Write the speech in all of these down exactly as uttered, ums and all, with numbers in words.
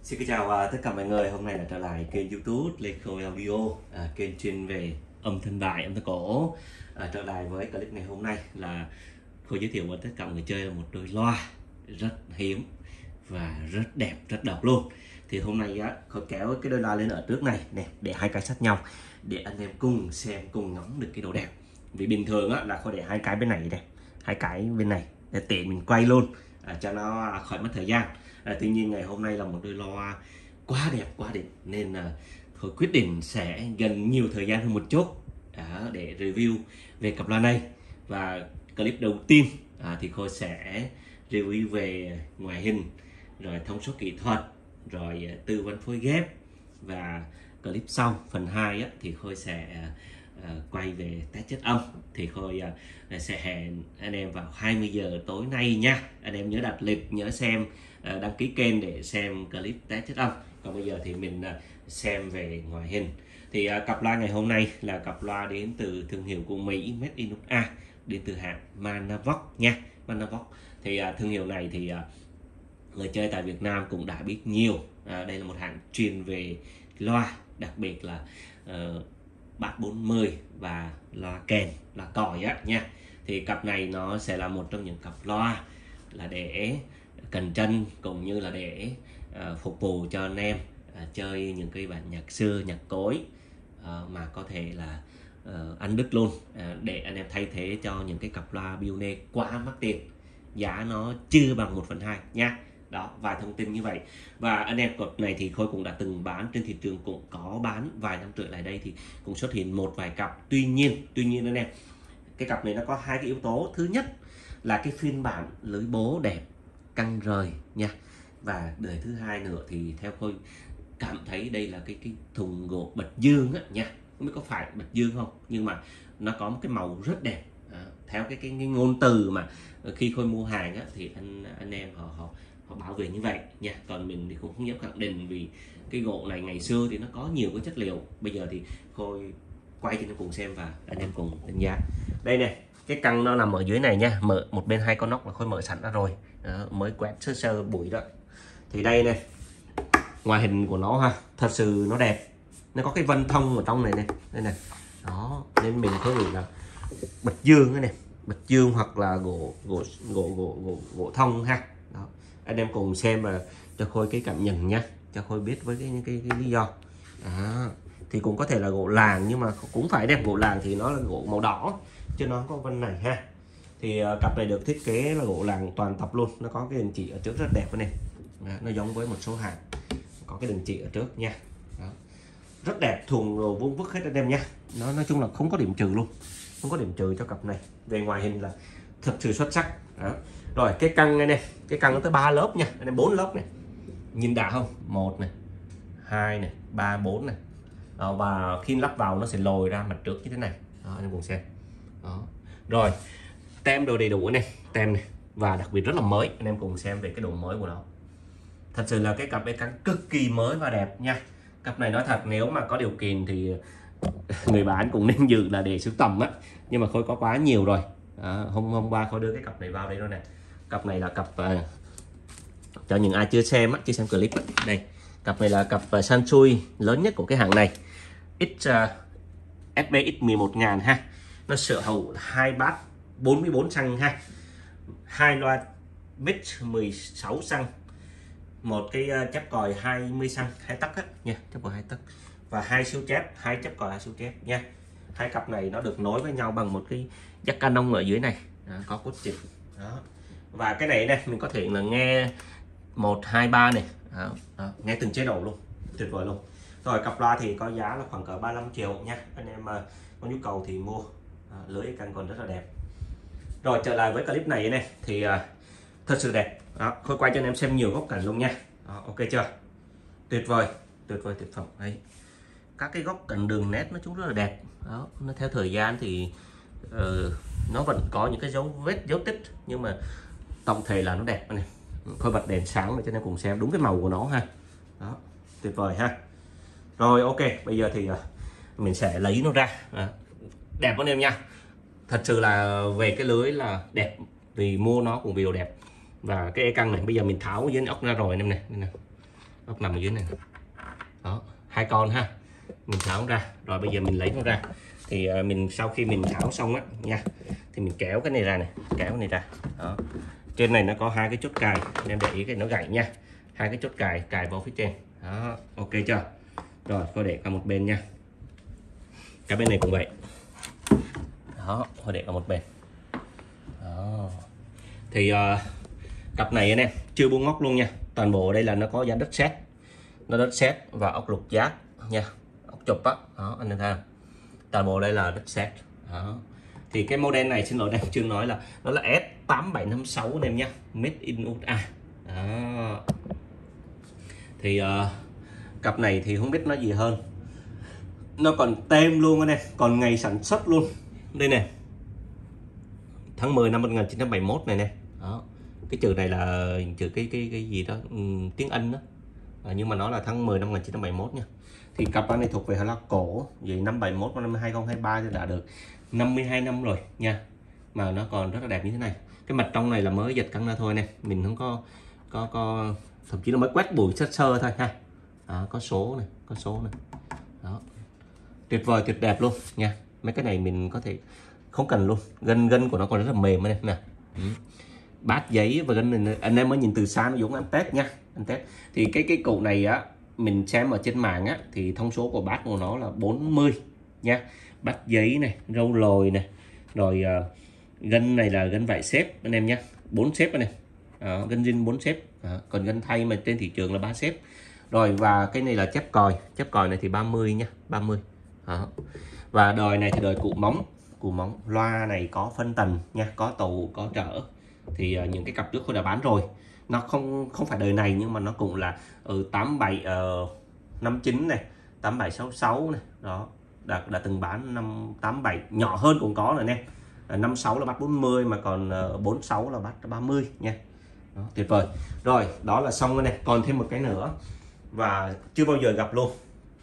Xin kính chào à, tất cả mọi người. Hôm nay là trở lại kênh YouTube Lê Khôi Audio, à, kênh chuyên về âm thanh đại, âm thanh cổ. À, trở lại với clip ngày hôm nay là Khôi giới thiệu với tất cả mọi người chơi là một đôi loa rất hiếm và rất đẹp, rất độc luôn. Thì hôm nay á, Khôi kéo cái đôi loa lên ở trước này nè, để hai cái sát nhau để anh em cùng xem, cùng ngắm được cái độ đẹp. Vì bình thường á, là Khôi để hai cái bên này đây, hai cái bên này để tiện mình quay luôn, à, cho nó khỏi mất thời gian. À, tuy nhiên ngày hôm nay là một đôi loa quá đẹp quá đẹp nên là Khôi quyết định sẽ dành nhiều thời gian hơn một chút à, để review về cặp loa này. Và clip đầu tiên à, thì Khôi sẽ review về ngoại hình, rồi thông số kỹ thuật, rồi tư vấn phối ghép. Và clip sau phần hai á, thì Khôi sẽ uh, quay về test chất âm. Thì Khôi uh, sẽ hẹn anh em vào hai mươi giờ tối nay nha. Anh em nhớ đặt lịch, nhớ xem, uh, đăng ký kênh để xem clip test chất âm. Còn bây giờ thì mình uh, xem về ngoại hình. Thì uh, cặp loa ngày hôm nay là cặp loa đến từ thương hiệu của Mỹ, Made in u ét a, đến từ hãng Manavox nha. Manavox thì uh, thương hiệu này thì uh, người chơi tại Việt Nam cũng đã biết nhiều. À, đây là một hãng chuyên về loa, đặc biệt là uh, bass bốn mươi và loa kèn, loa còi á nha. Thì cặp này nó sẽ là một trong những cặp loa là để cần chân cũng như là để uh, phục vụ cho anh em uh, chơi những cái bản nhạc xưa, nhạc cối uh, mà có thể là uh, ăn đứt luôn, uh, để anh em thay thế cho những cái cặp loa Bione quá mắc tiền, giá nó chưa bằng một phần hai nha. Đó, vài thông tin như vậy. Và anh em cặp này thì Khôi cũng đã từng bán trên thị trường, cũng có bán vài năm trở lại đây thì cũng xuất hiện một vài cặp. Tuy nhiên, tuy nhiên anh em, cái cặp này nó có hai cái yếu tố. Thứ nhất là cái phiên bản lưới bố đẹp, căng rời nha. Và đời thứ hai nữa thì theo Khôi cảm thấy đây là cái cái thùng gỗ bạch dương á nha. Không biết có phải bạch dương không, nhưng mà nó có một cái màu rất đẹp. À, theo cái, cái cái ngôn từ mà khi Khôi mua hàng á, thì anh anh em họ họ họ bảo vệ như vậy nha. Còn mình thì cũng không dám khẳng định, vì cái gỗ này ngày xưa thì nó có nhiều cái chất liệu. Bây giờ thì Khôi quay cho anh cùng xem và anh em cùng đánh giá. Đây nè, cái căng nó nằm ở dưới này nha. Mở một bên hai con nóc là Khôi mở sẵn ra rồi. Đó, mới quét sơ sơ bụi đó. Thì đây này, ngoại hình của nó ha, thật sự nó đẹp. Nó có cái vân thông ở trong này này, đây này. Đó, nên mình có nghĩ là bạch dương này, bạch dương hoặc là gỗ gỗ gỗ gỗ gỗ, gỗ thông ha. Đó, anh em cùng xem và cho Khôi cái cảm nhận nhá, cho Khôi biết với cái cái, cái lý do. Đó, thì cũng có thể là gỗ làng, nhưng mà cũng phải đẹp. Gỗ làng thì nó là gỗ màu đỏ chứ nó không có vân này ha. Thì uh, cặp này được thiết kế là gỗ làng toàn tập luôn. Nó có cái đình chỉ ở trước rất đẹp này. Đó, nó giống với một số hàng có cái đình chỉ ở trước nha. Đó, rất đẹp, thùng rồi vuông vức hết anh em nha. Nó nói chung là không có điểm trừ luôn, không có điểm trừ cho cặp này. Về ngoại hình là thật sự xuất sắc. Đó. Rồi cái căng này, này cái căng nó tới ba lớp nha anh em, bốn lớp này, nhìn đã không? Một này, hai này, ba, bốn này. Đó, và khi lắp vào nó sẽ lồi ra mặt trước như thế này. Đó, anh em cùng xem. Đó. Rồi tem đồ đầy đủ này, tem này, và đặc biệt rất là mới. Anh em cùng xem về cái độ mới của nó. Thật sự là cái cặp bê căng cực kỳ mới và đẹp nha. Cặp này nói thật, nếu mà có điều kiện thì người bán cũng nên dự là để sưu tầm á, nhưng mà Khôi có quá nhiều rồi. Đó, hôm hôm qua Khôi đưa cái cặp này vào đây rồi nè. Cặp này là cặp uh, cho những ai chưa xem á, chưa xem clip á. Đây, cặp này là cặp uh, Sansui lớn nhất của cái hãng này, X uh, ét bê X mười một nghìn ha. Nó sở hữu hai bass bốn mươi bốn xăng ha, hai loa mix mười sáu xăng, một cái uh, chép còi hai mươi xăng, hai tấc á nha, chép còi hai tấc, và hai siêu chép, hai chép còi hai siêu chép nha. Hai cặp này nó được nối với nhau bằng một cái jack Canon ở dưới này. Đó, có cốt chỉnh. Đó. Và cái này này mình có thể là nghe một hai ba này. Đó. Đó. Nghe từng chế độ luôn, tuyệt vời luôn. Rồi cặp loa thì có giá là khoảng cỡ ba mươi lăm triệu nha. Anh em mà có nhu cầu thì mua. Đó, lưỡi căng còn rất là đẹp. Rồi trở lại với clip này này thì uh, thật sự đẹp. Đó, Khôi quay cho anh em xem nhiều góc cảnh luôn nha. Đó, ok chưa? Tuyệt vời, tuyệt vời, tuyệt phẩm. Đấy, các cái góc cạnh đường nét nó chúng rất là đẹp. Đó, nó theo thời gian thì uh, nó vẫn có những cái dấu vết, dấu tích, nhưng mà tổng thể là nó đẹp này. Khôi bật đèn sáng để cho anh em cùng xem đúng cái màu của nó ha. Đó, tuyệt vời ha. Rồi ok, bây giờ thì uh, mình sẽ lấy nó ra. Đó, đẹp anh em nha. Thật sự là về cái lưới là đẹp, vì mua nó cũng vì đồ đẹp. Và cái e căng này bây giờ mình tháo dưới ốc ra rồi anh em này, này. ốc nằm ở dưới này. Đó, hai con ha, mình tháo nó ra. Rồi bây giờ mình lấy nó ra. Thì uh, mình sau khi mình tháo xong á nha, thì mình kéo cái này ra này, kéo cái này ra. Đó. Trên này nó có hai cái chốt cài, nên để ý cái nó gãy nha. Hai cái chốt cài cài vào phía trên. Đó, ok chưa? Rồi, thôi để qua một bên nha. Cái bên này cũng vậy. Đó, thôi để qua một bên. Đó. Thì uh, cặp này anh em chưa buông ốc luôn nha. Toàn bộ ở đây là nó có giá đất sét, nó đất sét và ốc lục giác nha, ốc chụp á. Đó, anh em thấy không? Toàn bộ đây là đất sét. Đó. Thì cái model này, xin lỗi em chưa nói là nó là S tám bảy năm sáu anh em nhé, made in u ét a. Đó. Thì uh, cặp này thì không biết nói gì hơn, nó còn tem luôn anh em, còn ngày sản xuất luôn đây nè, tháng mười năm một nghìn chín trăm bảy mươi mốt này nè. Đó, cái chữ này là chữ cái cái cái gì đó, um, tiếng Anh đó, à, nhưng mà nó là tháng mười năm một nghìn chín trăm bảy mươi mốt nha. Thì cặp này thuộc về là cổ, vậy năm bảy mốt năm hai không hai ba thì đã được năm mươi hai năm rồi nha, mà nó còn rất là đẹp như thế này. Cái mặt trong này là mới giật căng ra thôi nè, mình không có có có thậm chí nó mới quét bụi sơ sơ thôi ha. Đó, có số này, có số này. Đó, tuyệt vời, tuyệt đẹp luôn nha. Mấy cái này mình có thể không cần luôn, gân gân của nó còn rất là mềm này nè. Ừ. Bát giấy và gân này, anh em mới nhìn từ xa nó giống em test nha, anh test. Thì cái cái cụ này á, mình xem ở trên mạng á, thì thông số của bát của nó là bốn mươi nha. Bát giấy này, râu lồi này, rồi uh, gân này là gân vải xếp anh em nhé, bốn xếp này, uh, gân zin bốn xếp, uh, còn gân thay mà trên thị trường là ba xếp. Rồi và cái này là chép còi, chép còi này thì ba mươi nha, ba mươi. Đó. Và đời này thì đời cụ móng, cụ móng. Loa này có phân tần nha, có tù, có trở. Thì uh, những cái cặp trước tôi đã bán rồi, nó không không phải đời này nhưng mà nó cũng là ừ, tám bảy năm chín này, tám bảy sáu sáu này. Đó, đã, đã từng bán năm tám bảy, nhỏ hơn cũng có rồi nè. năm sáu là bắt bốn mươi, mà còn uh, bốn sáu là bắt ba mươi nha. Đó, tuyệt vời. Rồi, đó là xong rồi này. Còn thêm một cái nữa và chưa bao giờ gặp luôn.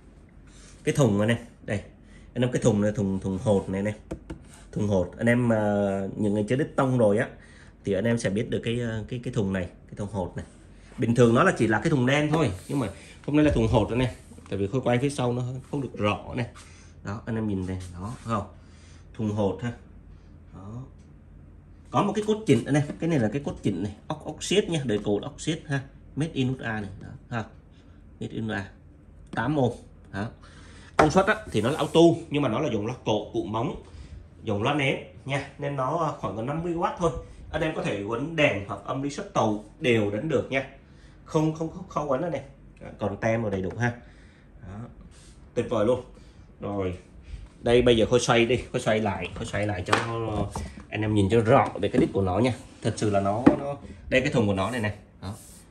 Cái thùng này, này. Đây. Anh em, cái thùng này, thùng thùng hột này này. Thùng hột. Anh em uh, những người chơi đít tông rồi á thì anh em sẽ biết được cái cái cái thùng này, cái thùng hột này. Bình thường nó là chỉ là cái thùng đen thôi, nhưng mà hôm nay là thùng hột này, tại vì khối quay phía sau nó không được rõ này. Đó, anh em nhìn này, đó, không? Thùng hột ha. Đó. Có một cái cốt chỉnh này, cái này là cái cốt chỉnh này, ốc ốc xiết nha, đời cột ốc xiết ha, made in u ét a này, đó, ha. Made in u ét a, tám ôm. Đó. Công suất á, thì nó là auto, nhưng mà nó là dùng loa cột, cụ móng, dùng loa nén nha, nên nó khoảng gần năm mươi oát thôi. Anh em có thể quấn đèn hoặc âm đi xuất tàu đều đánh được nha, không không không không quấn ở đây, còn tem vào đầy đủ ha. Đó. Tuyệt vời luôn. Rồi đây bây giờ khôi xoay đi, khôi xoay lại, khôi xoay lại cho nó, anh em nhìn cho rõ về cái đít của nó nha. Thật sự là nó nó đây, cái thùng của nó này này. Đó.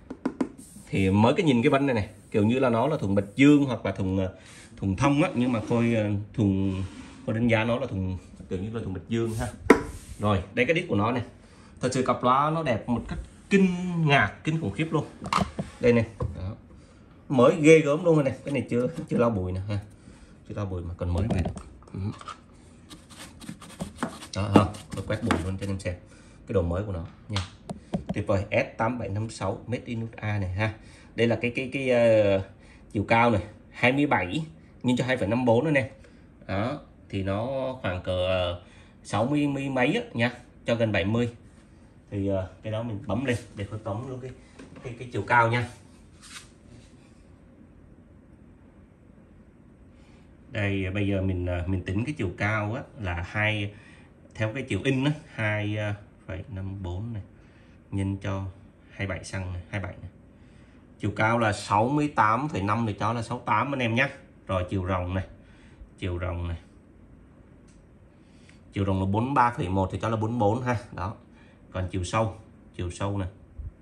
Thì mới cái nhìn cái bánh này này, kiểu như là nó là thùng bạch dương hoặc là thùng thùng thông á, nhưng mà khôi thùng khôi đánh giá nó là thùng kiểu như là thùng bạch dương ha. Rồi đây cái đít của nó này, thật sự cặp loa nó đẹp một cách kinh ngạc, kinh khủng khiếp luôn. Đây này. Đó. Mới ghê gớm luôn này, cái này chưa chưa lau bụi nè ha, chưa lau bụi mà còn mới về. Ừ. Đó ha, tôi quét bụi luôn cho anh em xem cái độ mới của nó nha. Tuyệt vời. S tám bảy năm sáu made in u ét a này ha. Đây là cái cái cái uh, chiều cao này hai mươi bảy nhân cho hai phẩy năm bốn nữa nè. Đó, thì nó khoảng cỡ uh, sáu mươi mấy á nha, cho gần bảy mươi. Thì uh, cái đó mình bấm lên để tôi tóm luôn cái cái cái chiều cao nha. Đây bây giờ mình mình tính cái chiều cao á là hai, theo cái chiều in á, hai phẩy năm bốn này nhân cho hai mươi bảy xăng này, hai mươi bảy này. Chiều cao là sáu mươi tám phẩy năm thì cho là sáu mươi tám anh em nhé. Rồi chiều rộng này, chiều rộng này, chiều rộng là bốn mươi ba phẩy một thì cho là bốn mươi bốn ha. Đó. Còn chiều sâu, chiều sâu này,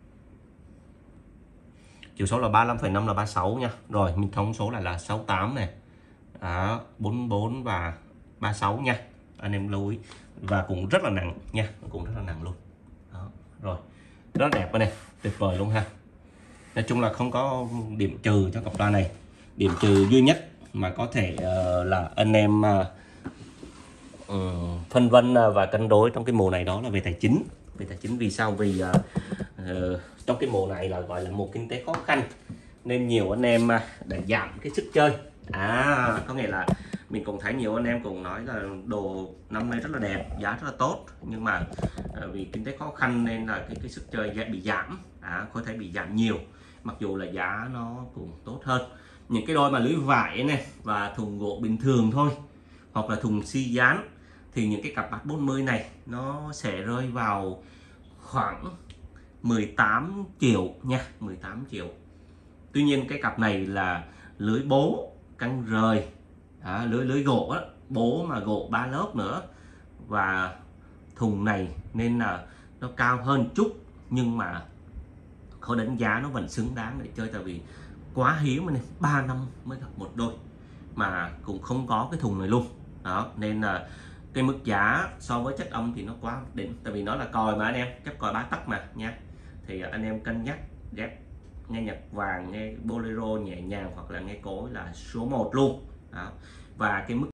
chiều sâu là ba mươi lăm phẩy năm là ba mươi sáu nha. Rồi mình thống số lại là sáu mươi tám này. Đó, bốn mươi bốn và ba mươi sáu nha. Anh em lưu ý. Và cũng rất là nặng nha, cũng rất là nặng luôn. Đó. Rồi, rất đẹp này, tuyệt vời luôn ha. Nói chung là không có điểm trừ cho cặp loa này. Điểm trừ duy nhất mà có thể uh, là anh em uh, uh, phân vân và cân đối trong cái mùa này, đó là về tài chính. Về tài chính vì sao? Vì uh, uh, trong cái mùa này là gọi là mùa kinh tế khó khăn, nên nhiều anh em để giảm cái sức chơi. À có nghĩa là mình cũng thấy nhiều anh em cũng nói là đồ năm nay rất là đẹp, giá rất là tốt, nhưng mà vì kinh tế khó khăn nên là cái cái sức chơi bị giảm. À, có thể bị giảm nhiều, mặc dù là giá nó cũng tốt hơn. Những cái đôi mà lưới vải này và thùng gỗ bình thường thôi, hoặc là thùng xi dán, thì những cái cặp bát bốn mươi này nó sẽ rơi vào khoảng mười tám triệu nha, mười tám triệu. Tuy nhiên cái cặp này là lưới bố căng rời, à, lưới lưới gỗ á, bố mà gỗ ba lớp nữa, và thùng này nên là nó cao hơn chút, nhưng mà khó đánh giá nó vẫn xứng đáng để chơi, tại vì quá hiếm này, ba năm mới gặp một đôi mà cũng không có cái thùng này luôn đó, nên là cái mức giá so với chất âm thì nó quá đỉnh, tại vì nó là còi mà anh em, chấp còi ba tấc mà nha. Thì anh em cân nhắc ghép nghe nhạc vàng, nghe bolero nhẹ nhàng hoặc là nghe cối là số một luôn đó. Và cái mức